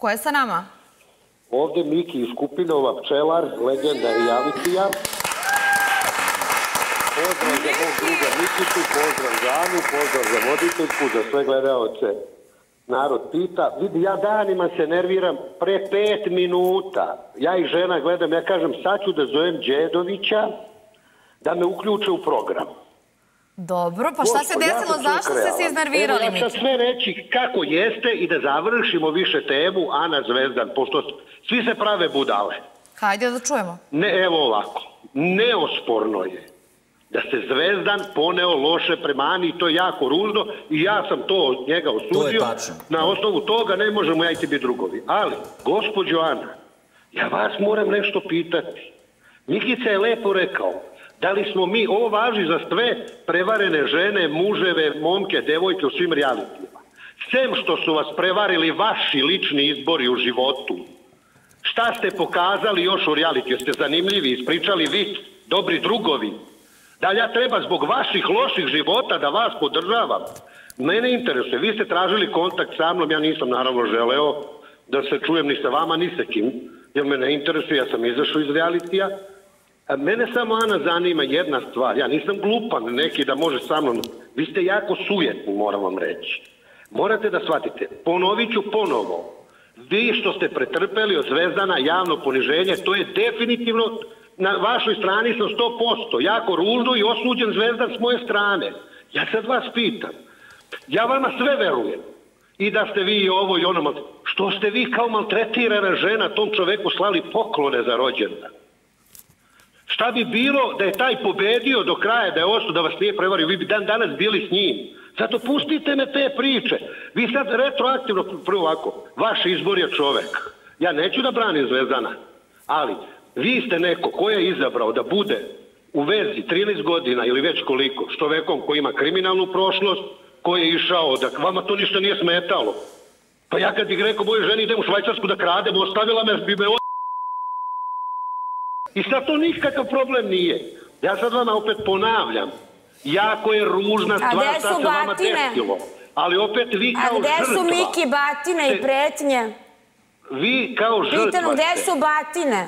Ko je sa nama? Ovdje Miki iz Kupinova, pčelar, legenda realitija. Pozdrav za mog druga Mikicu, pozdrav za Anu, pozdrav za voditeljku, za sve gledaoce. Narod pita, vidi, ja danima se nerviram pre 5 minuta. Ja i žena gledam, ja kažem, sad ću da zovem Đedovića da me uključe u program. Dobro, pa šta se desilo, zašto ste se iznervirali, Miki? Ja sad sve reći kako jeste i da završimo više temu Ana Zvezdan, pošto svi se prave budale. Hajde da čujemo. Ne, evo ovako, neosporno je da se Zvezdan poneo loše prema Ani i to je jako ružno i ja sam to od njega osudio. Na osnovu toga ne možemo ja i ti biti drugovi. Ali, gospođo Ana, ja vas moram nešto pitati. Mikica je lepo rekao, da li smo mi, ovo važi za sve prevarene žene, muževe, momke, devojke u svim realitijama. Sem što su vas prevarili vaši lični izbori u životu, šta ste pokazali još u realitiju? Ste zanimljivi, ispričali vi, dobri drugovi. Da li ja treba zbog vaših loših života da vas podržavam? Mene interesuje, vi ste tražili kontakt sa mnom, ja nisam naravno želeo da se čujem ni sa vama, ni sa kim, jer me ne interesuje, ja sam izašao iz realitija. Mene samo, Ana, zanima jedna stvar, ja nisam glupan neki da može sa mnom, vi ste jako sujetni, moram vam reći. Morate da shvatite, ponovit ću ponovo, vi što ste pretrpeli od Zvezdana javno poniženje, to je definitivno na vašoj strani sam 100%, jako ružno i osuđen Zvezdan s moje strane. Ja sad vas pitam, ja vama sve verujem, i da ste vi i ovo i ono, što ste vi kao maltretirana žena tom čoveku slali poklone za rođendan? Šta bi bilo da je taj pobedio do kraja, da je ostao, da vas nije prevario, vi bi dan danas bili s njim. Zato pustite me te priče. Vi sad retroaktivno, prvo ovako, vaš izbor je čovek. Ja neću da branim Zvezdana, ali vi ste neko ko je izabrao da bude u vezi 13 godina ili već koliko s čovekom koji ima kriminalnu prošlost, koji je išao, da vama to ništa nije smetalo. Pa ja kad bih rekao mojoj ženi idem u Švajcarsku da kradem, ostavila me, bi me i sad to nikakav problem nije. Ja sad vama opet ponavljam, jako je ružna stvar šta se vama desilo. Ali opet vi kao žrtva... A gde su Miki batine i pretnje? Vi kao žrtva... Pitam gde su batine?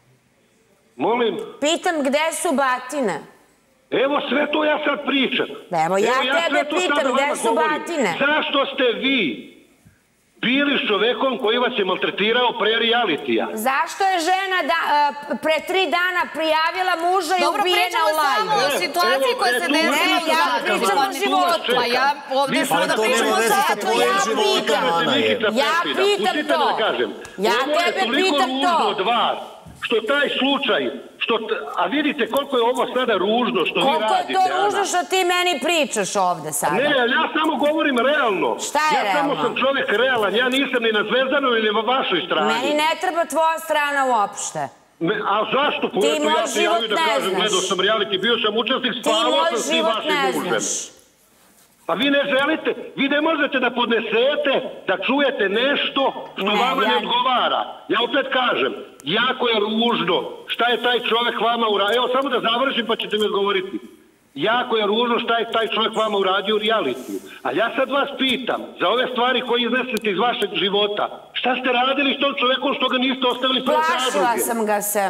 Molim? Pitam gde su batine? Evo sve to ja sad pričam. Evo ja tebe pitam gde su batine? Zašto ste vi bili s čovekom koji vas je maltretirao pre realitija? Zašto je žena pre 3 dana prijavila muža i ubijena u lajvu? Dobro, pričamo samo o situaciji koja se desila. Ne, ja pričam o životu. Pa ja ovdje smo da pričamo o zato ja pitam. Ja pitam to. Ja tebe pitam to. Što taj slučaj, a vidite koliko je ovo sada ružno što vi radite. Koliko je to ružno što ti meni pričaš ovde sada? Ne, ja samo govorim realno. Šta je realno? Ja samo sam čovjek realan, ja nisam ni na Zvezdanoj ili na vašoj strani. Meni ne treba tvoja strana uopšte. A zašto? Ti moj život ne znaš. Gledao sam reality, bio sam učesnik, spavao sam svi vašim mužem. Pa vi ne želite, vi ne možete da podnesete, da čujete nešto što vama ne odgovara. Ja opet kažem, jako je ružno šta je taj čovjek vama uradio. Evo samo da završim pa ćete mi odgovoriti. Jako je ružno šta je taj čovjek vama uradio u realitiju. A ja sad vas pitam, za ove stvari koje iznesete iz vašeg života, šta ste radili s tom čovjekom što ga niste ostavili pre zadruge? Plašila sam ga se.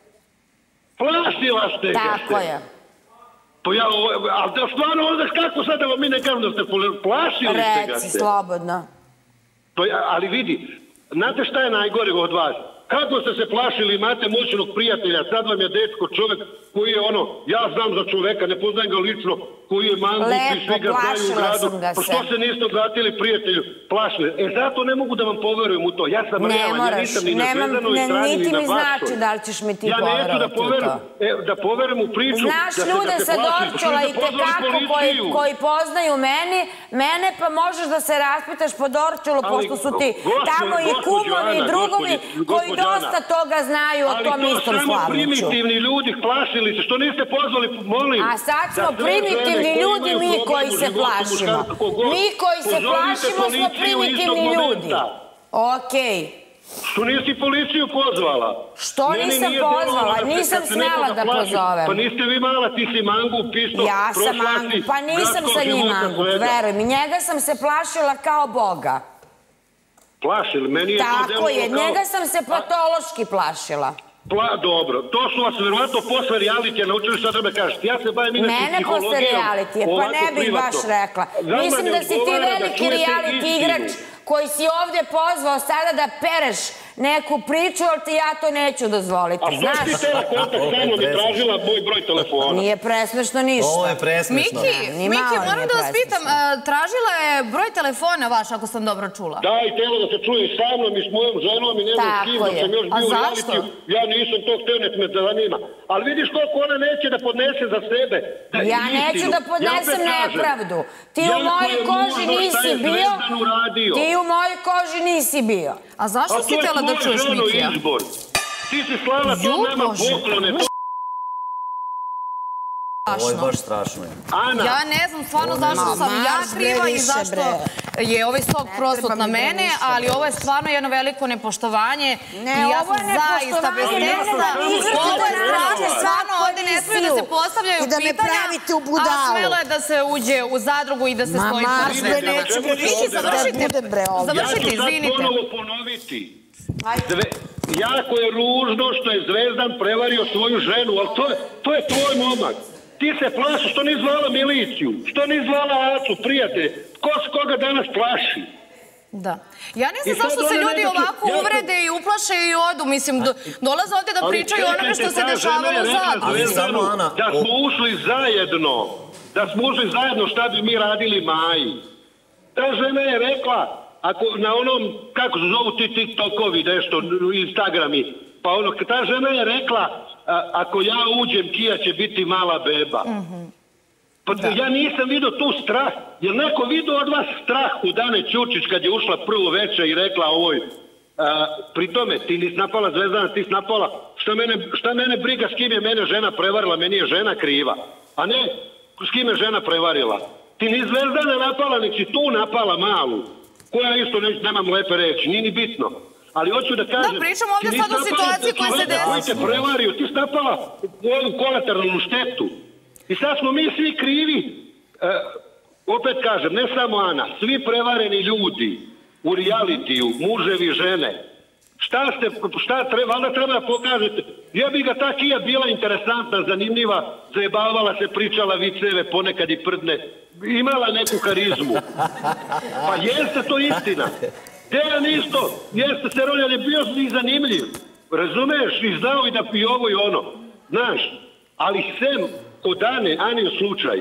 Plašila ste ga se? Tako je. Pa ja, ali da stvarno onda kako sad da mi ne kažem da ste plašili ste ga se? Reci, slobodno. Ali vidi, znate šta je najgore od vas? Kako ste se plašili, imate moćnog prijatelja, sad vam je dečko čovjek koji je ono, ja znam za čoveka, ne poznajem ga lično, koji je mangup i svi ga znaju u gradu. Pa što se niste obratili prijatelju? Plašili. Zato ne mogu da vam poverujem u to. Ja sam realan, ja nisam ni na Zvezdanoj strani, ni niti na mi vašoj. znači da li ćeš mi ti Ja neću da poverujem u priču. Znaš ljude sa Dorčula i tekako koji poznaju mene, pa možeš da se raspitaš po Dorčulu, pošto su ti tamo i kumovi i drugovi koji dosta toga znaju o tom istom Slavniću. Ali to samo primitivni ljudi plašili se, što niste pozvali, molim. A sad smo primitivni ljudi mi koji se plašimo. Mi koji se plašimo smo primitivni ljudi. Okej. Što nisi policiju pozvala? Što nisam pozvala? Nisam smela da pozovem. Pa niste vi mala, ti si mangup, isto. Ja sam mangup, pa nisam sa njim mangup, veruj mi. Njega sam se plašila kao Boga. Plašili, meni je to Tako delovalo je, njega sam se patološki plašila. Dobro, to su vas verovatno posle realitija naučili šta treba kažete. Ja se bavim inače Mene psihologijom. posle realitije, pa ne bih baš rekla. Mislim da si ti veliki reality igrač koji si ovde pozvao sada da pereš neku priču, ali ti ja to neću dozvoliti, znaš? A što ti tela kontakt samo mi tražila moj broj telefona? Nije presmešno ništa. Ovo je presmešno. Miki, moram da vas pitam, tražila je broj telefona vaš, ako sam dobro čula. Da, i telo da se čuje sa mnom i s mojom ženom i ne znam s kim, da sam još bio u realitiju. Ja nisam to hteo, nek me zanima. Ali vidiš koliko ona neće da podnese za sebe. Ja neću da podnesem nepravdu. Ti u mojoj koži nisi bio. Ti u mojoj koži nisi bio. A zašto si htjela da čuješ Mikija? Ti si slala to nama poklone. Ovo je baš strašno. Ja ne znam stvarno zašto sam ja kriva i zašto je ovaj sok prosut na mene, ali ovo je stvarno jedno veliko nepoštovanje i ja sam zaista bez teksta. Ovo je strašno, stvarno ovdje ne smije da se postavljaju pitanja, a smelo je da se uđe u zadrugu i da se stoji po sve. Miki, završite, izvinite. Ja ću sad ponovo ponoviti. Jako je ružno što je Zvezdan prevario svoju ženu, ali to je tvoj momak. Ti se plašiš, što ni zvala miliciju, što ni zvala Acu, prijatelje. Koga danas plaši? Da. Ja ne znam zašto se ljudi ovako uvrede i uplaše i odu. Mislim, dolaze ovdje da pričaju onome što se dešavalo u zadrugu. Da smo ušli zajedno šta bi mi radili Maji. Ta žena je rekla, na onom, kako se zovu ti TikTokovi, nešto, Instagrami, pa ta žena je rekla, ako ja uđem, Kija će biti mala beba. Pa ja nisam vidio tu strah. Je li neko vidio od vas strah u Dane Ćurčić kad je ušla prvo večer i rekla ovoj, pri tome, ti nisi napala Zvezdana, ti si napala, šta mene briga s kim je mene žena prevarila, meni je žena kriva. A ne, s kim je žena prevarila. Ti ni Zvezdana napala, nek si tu napala malu, koja isto nemam lepe reći, nije ni bitno. Ali hoću da kažem... Da, pričamo ovdje sad o situaciji koja se desila. Koji te prevario, ti si napala u kolateralnu štetu. I sad smo mi svi krivi, opet kažem, ne samo Ana, svi prevareni ljudi u realitiju, muževi, žene. Šta treba, valjda treba da pokažete. Ja bi ga ta Kija bila interesantna, zanimljiva, zajebavala se, pričala viceve, ponekad i prdne, imala neku karizmu. Pa jeste to istina. Dejan isto, jeste Seroljan je bio i zanimljiv, razumeš, i znao i da pi ovo i ono, znaš, ali sem kod Anijin slučaj,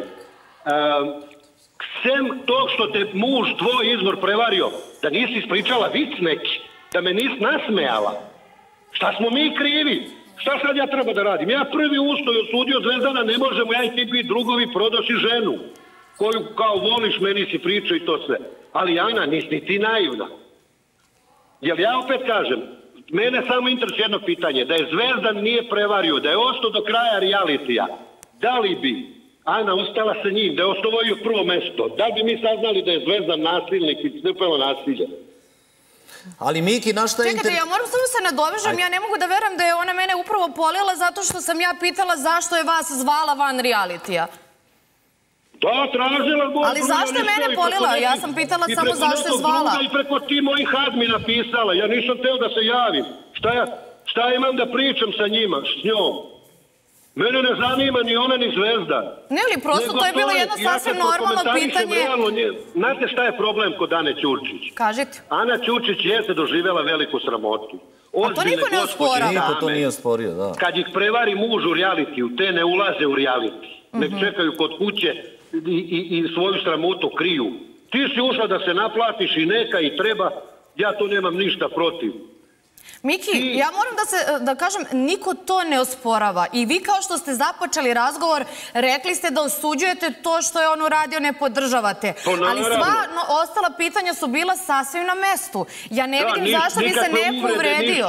sem tog što te muž, tvoj izvor prevario, da nisi ispričala vic neki, da me nisi nasmejala, šta smo mi krivi, šta sad ja treba da radim, ja prvi usto i osudio Zvezdana, ne možemo ja i ti biti drugovi, prodoši ženu, koju kao voliš, meni si pričao i to sve, ali Ana, nisi ni ti naivna. Jer ja opet kažem, mene samo interesuje jedno pitanje, da je Zvezdan nije prevario, da je ostao do kraja realitija, da li bi Ana ustala sa njim, da je osvojio prvo mesto, da li bi mi saznali da je Zvezdan nasilnik i crpelo nasilje? Ali Miki, na šta je... Čekajte, ja moram samo se nadovežem, ja ne mogu da verujem da je ona mene upravo poljela zato što sam ja pitala zašto je vas zvala van realitija. Da, tražila... Ali zašto je mene poljela? Ja sam pitala samo zašto je zvala. I preko ti mojih admi napisala. Ja nisam teo da se javim. Šta imam da pričam sa njima, s njom? Mene ne zanima ni ona ni Zvezda. Ne li, prosto to je bilo jedno sasvim normalno pitanje. Znate šta je problem kod Ane Ćurčić? Kažite. Ana Ćurčić jeste doživjela veliku sramotu. A to niko ne osporava. Niko to nije osporio, da. Kad ih prevari muž u realitiju, te ne ulaze u reality. Nek čekaju kod kuće i svoju sramotu kriju. Ti si ušla da se naplatiš i neka i treba, ja to nemam ništa protiv. Miki, ja moram da kažem, niko to ne osporava. I vi kao što ste započeli razgovor, rekli ste da osuđujete to što je on uradio, ne podržavate. Ali sva ostala pitanja su bila sasvim na mestu. Ja ne vidim zašto bi se neko uvredio.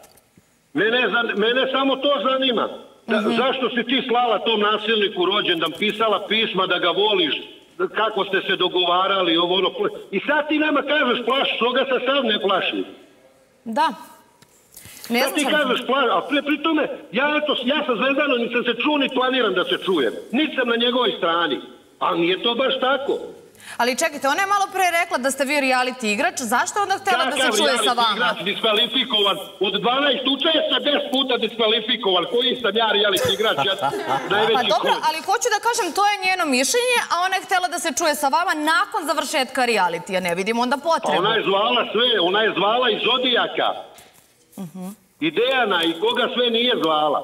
Mene samo to zanima. Zašto si ti slala tom nasilniku rođendan, pisala pisma da ga voliš, kako ste se dogovarali, ovo ono. I sad ti nama kažeš plašiš, toga se sad ne plaši. Da. Sad ti kažeš plašiš, a pri tome, ja sa Zvezdanom nisam se čuo, ni planiram da se čujem. Niti sam na njegovoj strani. Ali nije to baš tako. Ali čekajte, ona je malo pre rekla da ste vi reality igrač, zašto je onda htjela da se čuje sa vama? Kakav reality igrač diskvalifikovan? Od 12 učesnika 10 puta diskvalifikovan. Koji sam ja reality igrač? Pa dobro, ali hoću da kažem, to je njeno mišljenje, a ona je htjela da se čuje sa vama nakon završetka realitija. Ne vidim onda potrebu. Ona je zvala sve, ona je zvala i Zodijaka. I Dejana, i koga sve nije zvala.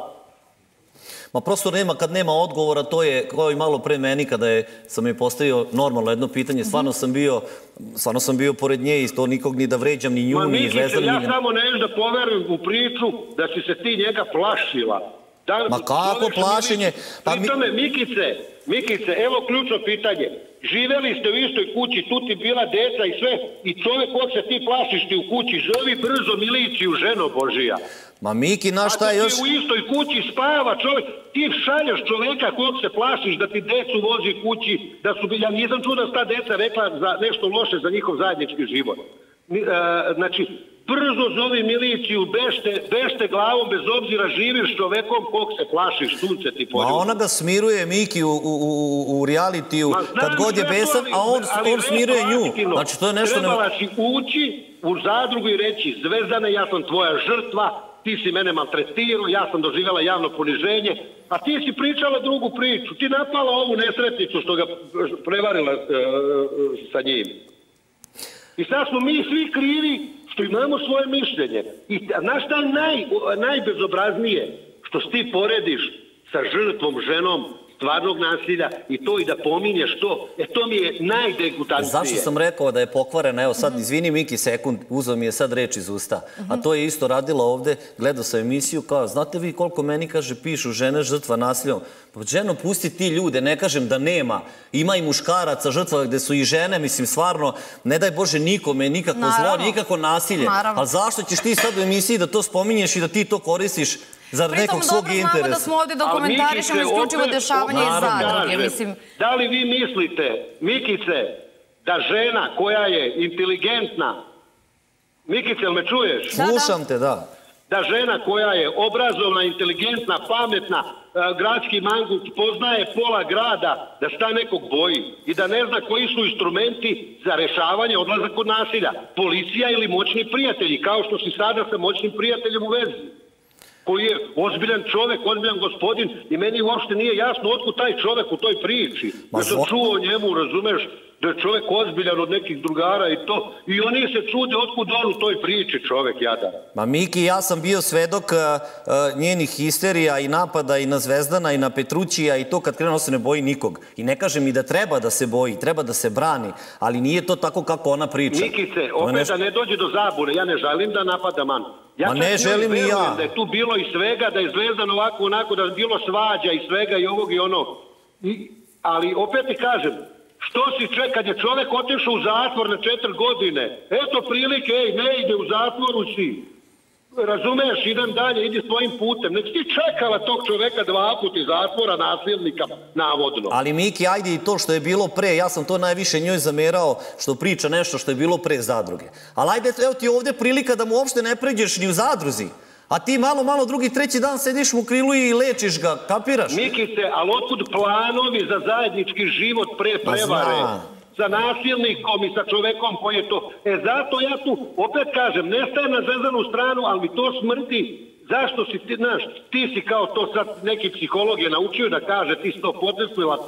Ma prosto nema, kad nema odgovora, to je kao i malo pre meni kada sam je postavio normalno jedno pitanje, stvarno sam bio pored nje i to nikog ni da vređam, ni nju, ni Zvezdan. Ja samo nešto da poverujem u priču da si se ti njega plašila. Ma kako plašenje? Pritome, Mikice, evo ključno pitanje. Živeli ste u istoj kući, tu ti bila deca i sve, i čovjek kog se ti plašiš ti u kući, zovi brzo miliciju, ženo Božija. Ma Miki, znaš šta je još... Ako ti u istoj kući spava čovjek, ti šalješ čovjeka kog se plašiš da ti decu vozi kući, da su... Ja nisam čuo da sta deca rekla za nešto loše za njihov zajednički život. Znači, brzo zovi miliciju, bešte glavom, bez obzira živiš čovekom kog se plašiš, sunce ti poljubi. Ma ona ga smiruje, Miki, u realitiju, kad god je besan, a on smiruje nju. Znači, to je nešto... Trebala si ući u zadrugu i reći, Zvezdane, ja sam tvoja žrtva, ti si mene maltretirao, ja sam doživjela javno poniženje, a ti si pričala drugu priču. Ti napala ovu nesretnicu što ga prevarila sa njim. I sad smo mi svi krivi što imamo svoje mišljenje. I znaš šta je najbezobraznije? Što si ti porediš sa žrtvom, ženom stvarnog nasilja i to i da pominješ to, to mi je najdegutantnije. Zašto sam rekao da je pokvarena? Evo sad, izvini Miki sekund, uzeo mi je sad reč iz usta. A to je isto radila ovde, gledao sam emisiju, kao, znate vi koliko meni, kaže, pišu žene žrtva nasiljom? Pa ženo, pusti ti ljude, ne kažem da nema. Ima i muškaraca žrtva gde su i žene, mislim, stvarno, ne daj Bože nikome, nikako zlo, nikako nasilje. Ali zašto ćeš ti sad u emisiji da to spominješ i da ti to koristiš za nekog svog interesa? Pritom dobro znamo da smo ovdje dokumentarišemo isključivo dešavanje iz zadruge, mislim. Da li vi mislite, Mikice, da žena koja je inteligentna, Mikice, jel me čuješ? Slušam te, da. Da žena koja je obrazovna, inteligentna, pametna, gradski mangut, poznaje pola grada, da šta nekog boji i da ne zna koji su instrumenti za rešavanje odlazak od nasilja. Policija ili moćni prijatelji, kao što si sada sa moćnim prijateljem u vezi, koji je ozbiljan čovek, ozbiljan gospodin i meni uopšte nije jasno otkud taj čovek u toj priči. Ja sam čuo o njemu, razumeš, da je čovek ozbiljan od nekih drugara i to. I oni se čude otkud on u toj priči, čovek jadan. Ma Miki, ja sam bio svedok njenih histerija i napada i na Zvezdana i na Petrućija i to kad krenu se ne boji nikog. I ne kažem i da treba da se boji, treba da se brani, ali nije to tako kako ona priča. Mikice, opet da ne dođe do zabune, ja ne želim da napadam Anu. Ma ne želim i ja. Da je tu bilo i svega, da je Zvezdan ovako, onako, da je bilo svađa i svega i ovog i ono. Ali opet ti kažem, što si kad je čovek otišao u zatvor na 4 godine, eto prilike, ne ide u zatvoru si. Razumeš, idem dalje, idi svojim putem. Nek ti čekala tog čoveka 2 puta iz zatvora, nasilnika, navodno. Ali Miki, ajde i to što je bilo pre, ja sam to najviše njoj zamerao, što priča nešto što je bilo pre zadruge. Ali ajde, evo ti ovdje prilika da mu uopšte ne pređeš ni u zadruzi. A ti malo, drugi, treći dan sediš mu u krilu i lečiš ga, kapiraš? Mikice, ali otkud planovi za zajednički život pre prevare? Sa nasilnikom i sa čovekom koji je to. Zato ja tu opet kažem, ne stajem na Zvezdanu stranu, ali mi to smrti. Zašto si ti, znaš, ti si kao to sad neki psiholog je naučio da kaže, ti si to potresnila,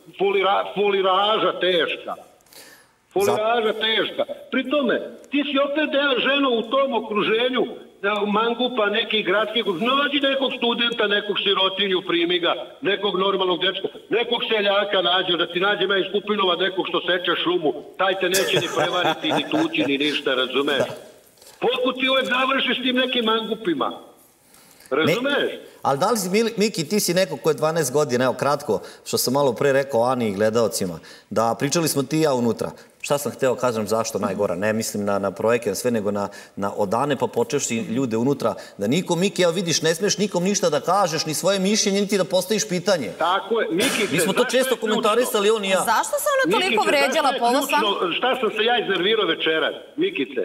fuliraža teška. Fuliraža teška. Pri tome, ti si opet ženo u tom okruženju, mangupa nekih gradskih, nađi nekog studenta, nekog sirotinju, primi ga, nekog normalnog dečka, nekog seljaka nađe, da ti nađe me iz Kupinova nekog što seče šumu, taj te neće ni prevariti, ni tući, ni ništa, razumeš? Pokud ti uvek završiš tim nekim mangupima, razumeš? Ali da li si, Miki, ti si neko ko je 12 godina, evo kratko, što sam malo pre rekao Ani i gledalcima, da pričali smo ti i ja unutra. Šta sam hteo kažem zašto najgora? Ne mislim na projekte, sve nego na odane pa počeš i ljude unutra. Da nikom, Miki, evo vidiš, ne smiješ nikom ništa da kažeš, ni svoje mišljenje, niti da postaviš pitanje. Tako je, Mikice. Mi smo to često komentarisali, on i ja. Zašto se ona toliko vređala, Polosan? Šta sam se ja iznervirao večeras, Mikice?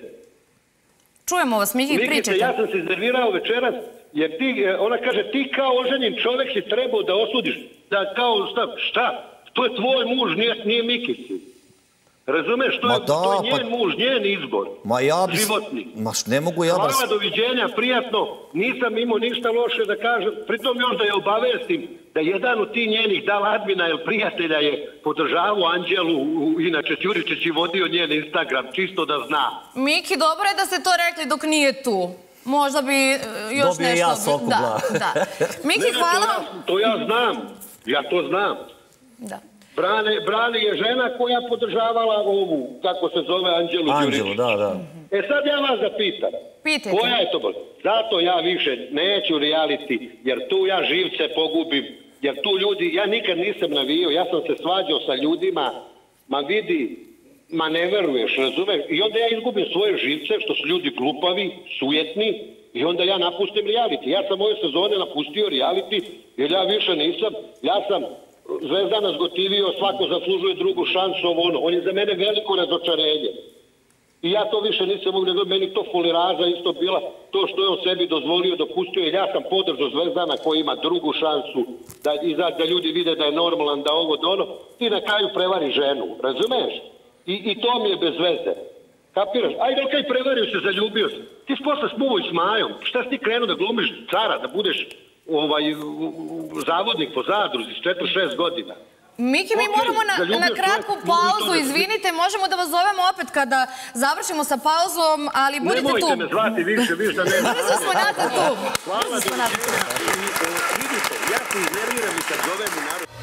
Čujemo vas, Miki, pričajte. Mikice, ja sam se iznervirao večeras, jer ona kaže, ti kao oženjen čovek si trebao da osudiš. Da kao, šta? To je tvoj muž, nije Mikici. Razumeš, to je njen muž, njen izbor. Životni. Ne mogu ja da... Hvala, doviđenja, prijatno. Nisam imao ništa loše da kažem. Pritom još da je obavestim da jedan od tih njenih admina ili prijatelja je podržavao Anđelu, inače Ćuričić i vodio njen Instagram, čisto da zna. Miki, dobro je da ste to rekli dok nije tu. Možda bi još nešto... Dobije ja soku glavu. Miki, hvala. To ja znam. Ja to znam. Da. Brani je žena koja podržavala ovu, kako se zove, Anđelu Ćuričić. Anđelu, da. Sad ja vas zapitam. Pitajte. Koja je to bolj? Zato ja više neću reality, jer tu ja živce pogubim, jer tu ljudi, ja nikad nisam navio, ja sam se svađao sa ljudima, ma vidi, ma ne veruješ, razumeš? I onda ja izgubim svoje živce, što su ljudi glupavi, sujetni, i onda ja napustim reality. Ja sam ove sezone napustio reality, jer ja više nisam, ja sam Zvezdana zgotivio, svako zaslužuje drugu šansu, on je za mene veliko razočarenje. I ja to više nisam mogu nego, meni to foliraža isto bila, to što je on sebi dozvolio, dopustio, jer ja sam podržao Zvezdana koji ima drugu šansu, da ljudi vide da je normalan, da ovo, da ono, ti na kraju prevari ženu, razumeš? I to mi je bez veze. Kapiraš? Ajde, okej, prevario se, zaljubio se. Ti si posle smuvao i s Majom. Šta si ti krenuo da glumiš cara, da budeš zavodnik po Zadruzi s 4-6 godina? Miki, mi moramo na kratku pauzu, izvinite, možemo da vas zovemo opet kada završimo sa pauzom, ali budite tu. Nemojte me zvati više, viš da nema. Brzo smo nazad tu. Hvala, vidite, ja se iznerviram i kad zovem u narod.